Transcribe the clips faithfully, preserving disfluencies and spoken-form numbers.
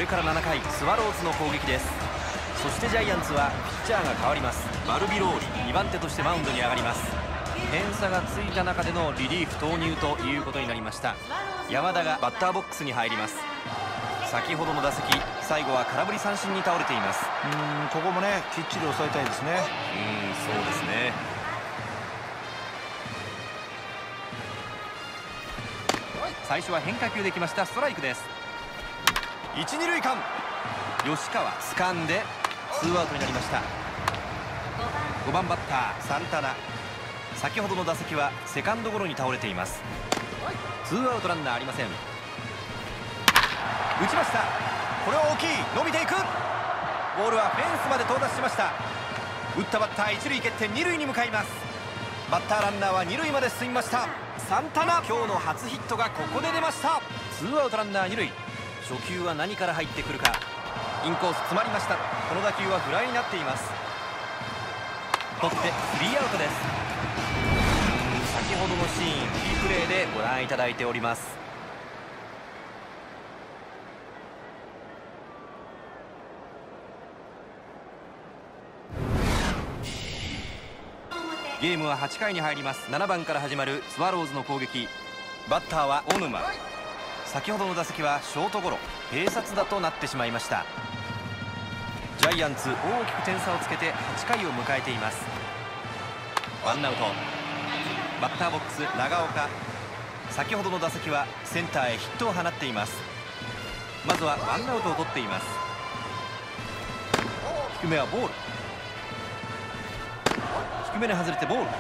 れからななかい、スワローズの攻撃です。そしてジャイアンツはピッチャーが変わります。バルビローリにばん手としてマウンドに上がります。点差がついた中でのリリーフ投入ということになりました。山田がバッターボックスに入ります。先ほどの打席、最後は空振り三振に倒れています。 うーんここもねきっちり抑えたいですね。 うんそうですね。最初は変化球できました。ストライクです。いち、に塁間、吉川掴んでツーアウトになりました。ごばんバッターサンタナ、先ほどの打席はセカンドゴロに倒れています。ツーアウトランナーありません。打ちました。これは大きい。伸びていく。ボールはフェンスまで到達しました。打ったバッター一塁蹴って二塁に向かいます。バッターランナーは二塁まで進みました。サンタナ、今日の初ヒットがここで出ました。ツーアウトランナー二塁。初球は何から入ってくるか。インコース詰まりました。この打球はフライになっています。取ってスリーアウトです。先ほどのシーンリプレイでご覧いただいております。ゲームははちかいに入ります。ななばんから始まるスワローズの攻撃。バッターは小沼。先ほどの打席はショートゴロ、併殺打となってしまいました。ジャイアンツ大きく点差をつけてはちかいを迎えています。ワンアウト。バッターボックス長岡、先ほどの打席はセンターへヒットを放っています。まずはワンアウトを取っています。低めはボール、低めに外れてボール。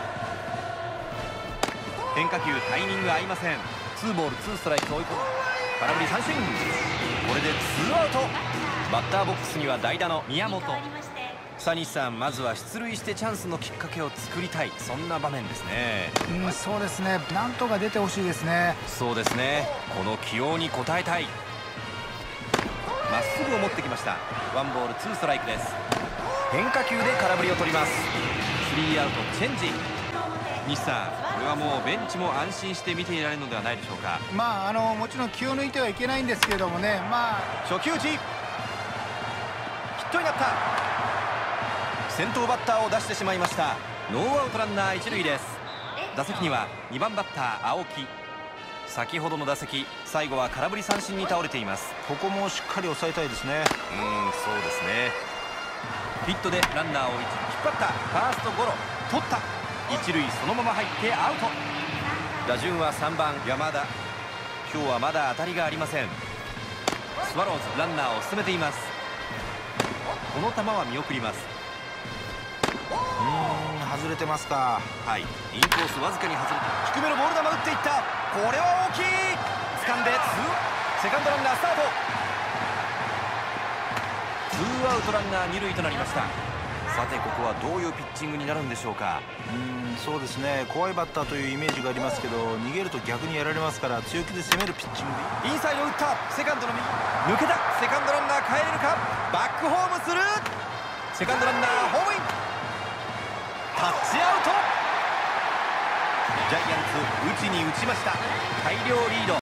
変化球タイミング合いません。ツーボールツーストライク追い込む。空振り三振。これでツーアウト。バッターボックスには代打の宮本。佐西さん、まずは出塁してチャンスのきっかけを作りたい、そんな場面ですね。 うん、そうですね。なんとか出てほしいですね。 そうですね。この起用に応えたい。まっすぐを持ってきました。ワンボールツーストライクです。変化球で空振りを取ります。スリーアウトチェンジ。西さん、これはもうベンチも安心して見ていられるのではないでしょうか。 まああのもちろん気を抜いてはいけないんですけれどもね。まあ初球打ちヒットになった。先頭バッターを出してしまいました。ノーアウトランナー一塁です。打席にはにばんバッター青木。先ほどの打席、最後は空振り三振に倒れています。 ここもしっかり抑えたいですね。 うんそうですね。ヒットでランナーを一塁引っ張った。ファーストゴロ取った。一塁そのまま入ってアウト。打順はさんばん山田。今日はまだ当たりがありません。スワローズランナーを進めています。この球は見送ります。 うーん外れてますか。 はい、インコースわずかに外れて、低めのボール球打っていった。これは大きい。掴んでツー、セカンドランナースタート。ツーアウトランナー二塁となりました。さてここはどういうピッチングになるんでしょうか。 うーんそうですね。怖いバッターというイメージがありますけど、逃げると逆にやられますから、強気で攻めるピッチングで。 インサイド打った。セカンドの右抜けた。セカンドランナー帰れるか。バックホームする。セカンドランナーホームイン。タッチアウト。ジャイアンツ打ちに打ちました。大量リード。